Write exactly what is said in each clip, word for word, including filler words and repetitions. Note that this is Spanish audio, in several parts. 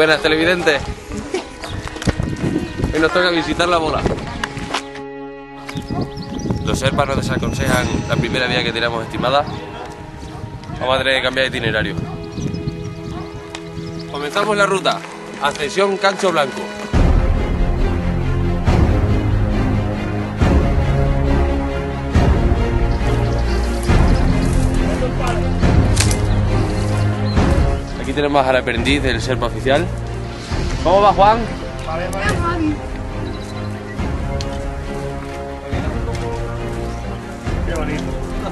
Buenas, televidentes. Hoy nos toca visitar la bola. Los Sherpas nos desaconsejan la primera vía que teníamos estimada. Vamos a tener que cambiar de itinerario. Comenzamos la ruta. Ascensión Cancho Blanco. Aquí tenemos al aprendiz del Sherpa oficial. ¿Cómo va, Juan? Vale, vale. Qué bonito.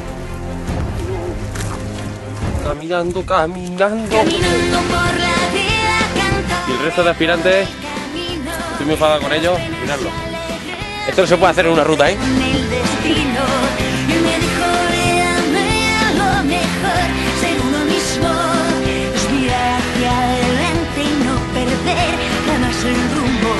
Caminando, caminando. Caminando por la vida cantando. Y el resto de aspirantes, estoy muy enfadado con ellos. Miradlo. Esto no se puede hacer en una ruta, ¿eh? Con el destino. Y me dijo, véame a lo mejor, ser uno mismo. Es mirar hacia adelante y no perder jamás el rumbo.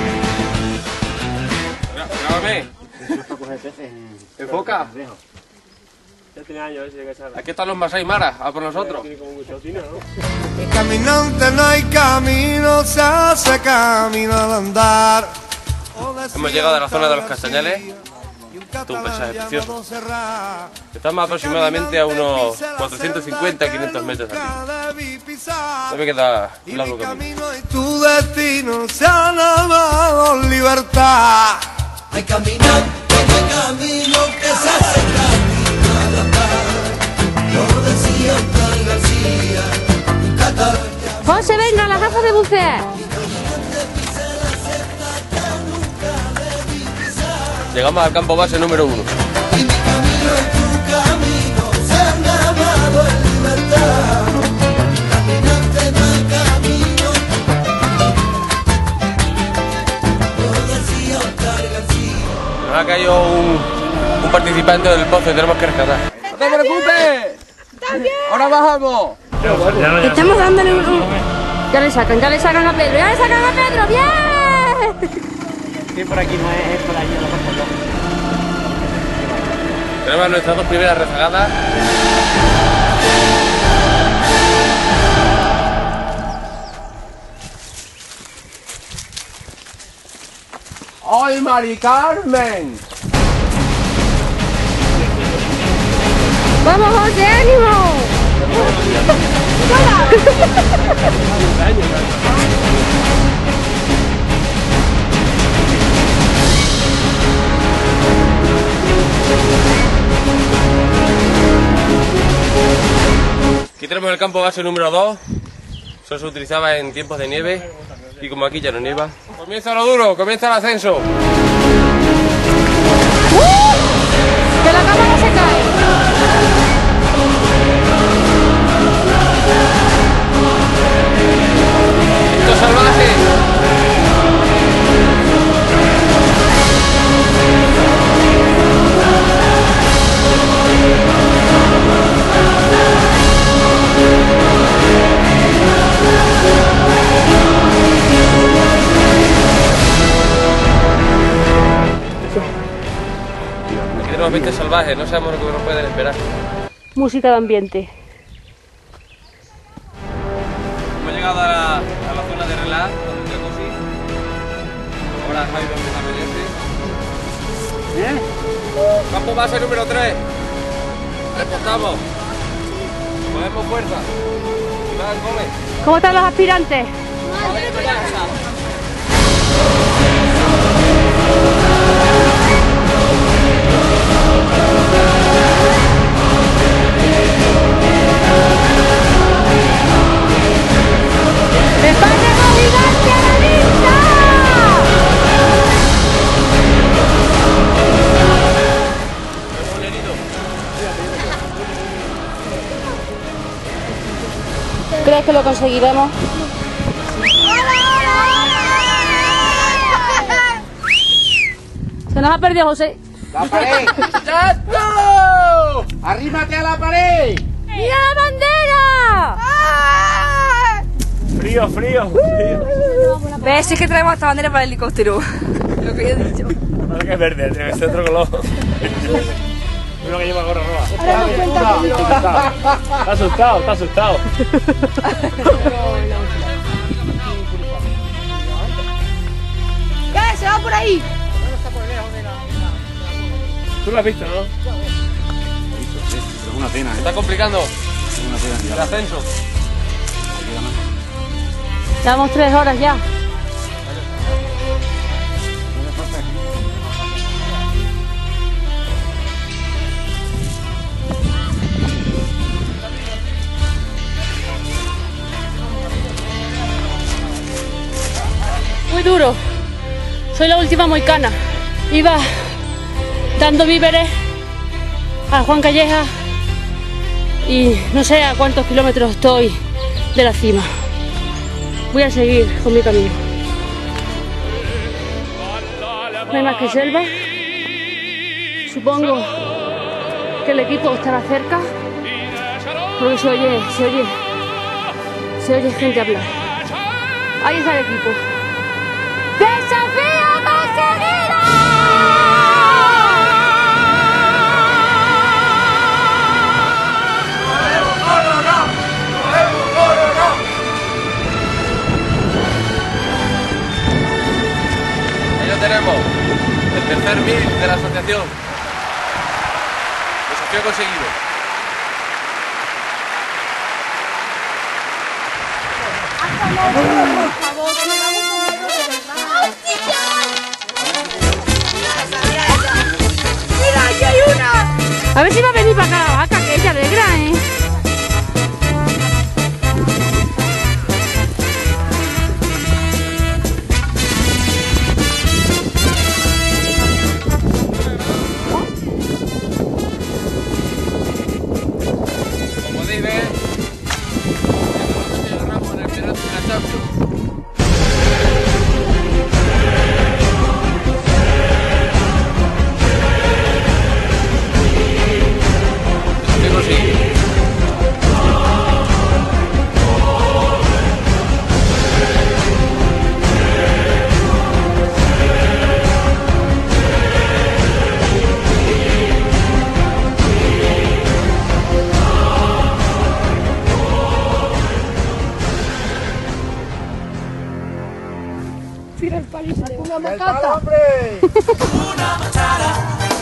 Grábame. Enfoca. Ya tiene años ese que echarla. Aquí están los Masai Mara, a por nosotros. Tiene como mucho tino, ¿no? Caminante no hay camino, se hace camino al andar. Hemos llegado a la zona de los Castañales. Esto es un paisaje precioso. Estamos aproximadamente a unos cuatrocientos cincuenta a quinientos metros de aquí. No me queda un largo camino. Y tu destino se ha llamado libertad. Hay caminante, no hay camino que se hace camino al andar. Lo decía Oscar García, nunca tarde. José, venga, las gafas de bucear. Llegamos al campo base número uno. Y mi camino y tu camino se han llamado en libertad. Caminante, no hay camino. Lo decía Oscar García. Nos ha caído un, un participante del pozo y tenemos que rescatar. ¡No te preocupes! ¡Ahora bajamos! Estamos dándole un... un- Ya le sacan, ya le sacan a Pedro, ya le sacan a Pedro, ¡bien! Sí, por aquí no es, es por allí, lo mejor no. Tenemos nuestras dos primeras rezagadas. ¡Ay, Mari Carmen! ¡Vamos, José, ánimo! Aquí tenemos el campo base número dos. Eso se utilizaba en tiempos de nieve. Y como aquí ya no nieva. Comienza lo duro, comienza el ascenso. ¡Que la cámara se cae! ¡Esto es salvaje! Aquí tenemos bestias salvajes, no sabemos lo que nos pueden esperar. Música de ambiente. Hemos llegado a la, a la zona de relá, donde yo cosí. Ahora Jaime empieza a meterse. ¿Eh? Campo base número tres. Reportamos. Ponemos fuerza. Iván Gómez. ¿Cómo están los aspirantes? ¡España con gigante a la lista! ¿Crees que lo conseguiremos? Se nos ha perdido José. ¡La pared! ¡Chato! ¡Arrímate a la pared! ¡Mira la bandera! Frío, frío, frío. ¿Ves? Es que traemos esta bandera para el helicóptero. Lo que yo he dicho. Parece que es verde, debe ser otro color. Uno que lleva gorra roja. Está asustado, está asustado. ahí! Tú lo has visto, ¿no? Es una pena, ¿Se ¿eh? está complicando Es una pena, el tío. ascenso? Llevamos tres horas ya. Muy duro. Soy la última moicana. Iba dando víveres a Juan Calleja y no sé a cuántos kilómetros estoy de la cima. Voy a seguir con mi camino. No hay más que selva. Supongo que el equipo estará cerca porque se oye, se oye, se oye gente hablar. Ahí está el equipo. ¡Desafío conseguido! Ahí lo tenemos, el tercer mil de la asociación. Desafío conseguido. A ver si va a venir para acá la vaca, que ella alegra, ¿eh? Como podéis ver, el Ramos en el penalti de la Champions. Desafío conseguido. Tira el palito. ¡El palo, hombre! Una machada